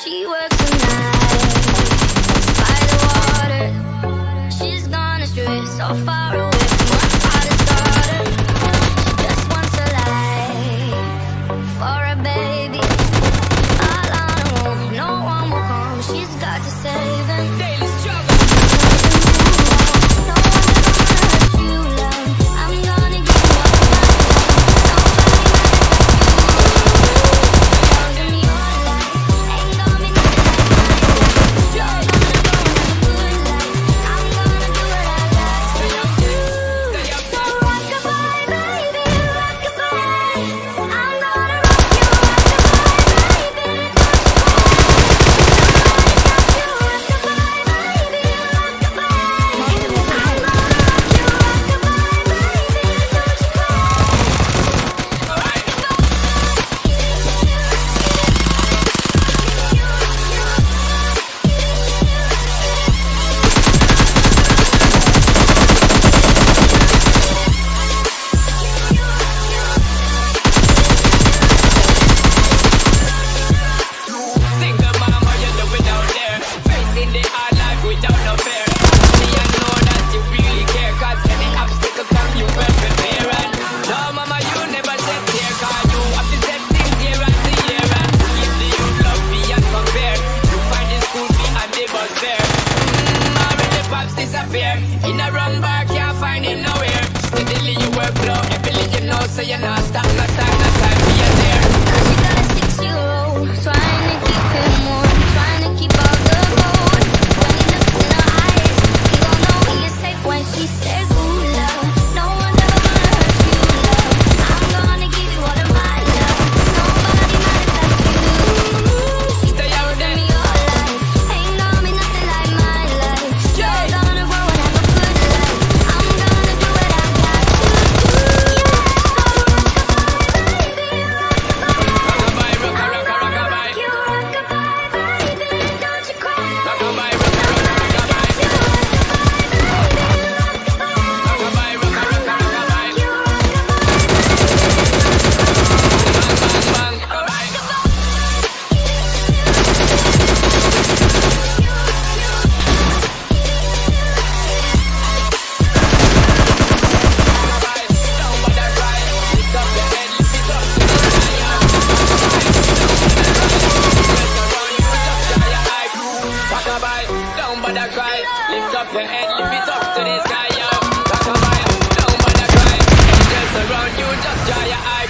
She works the night by the water. She's gone astray, so far away from her father's daughter. She just wants a life for a baby. All on her own, no one will come. She's got to save him. Daily struggle. No one's ever gonna hurt you, love. I'm gonna give you all my love. Nobody matters like you. Chosen your life, ain't gonna be nothing like mine. You're gonna go and have a good life. I'm gonna do what I like. So rockabye, baby, rockabye. I'm gonna rock you, rockabye, baby. Single mom, how you doing out there? Facing the hard life without no fear. Me, I know that you really care, cause any obstacle come, you well prepare. And no, mama, you never said care, cause you have to set things year after year. And if the youth love beyond compare, you find the school fee and the bus fare. Already pops disappear. In a wrong bar, can't find him nowhere. Steadily you work flow, every you know, so you're not stop, no time for you there. Now she got a 6-year-old, trying to keep him warm, trying to keep all the gold. When he looks in her eyes, he gon' know he is safe when she says, ooh, love. No one's ever gonna hurt you, love. I'm gonna give you all of my love. Nobody matters like you. Stay out Chosen there. your life, ain't gonna be nothing like my life. You're gonna grow and have a good life. I'm gonna do what I got to do. Rockabye, rocka, rocka, rockabye. You rockabye, baby, don't you cry. Rockabye, rocka, rocka, rockabye. Rockabye, rocka, rocka, rockabye. Bang, bang, bang, alright. Rockabye, don't bother cry. Lift up your head, lift it up to the sky. Rockabye, don't bother cry. Lift up your head, lift it up to the sky. Rockabye, don't bother cry. Angels around you, just dry your eye.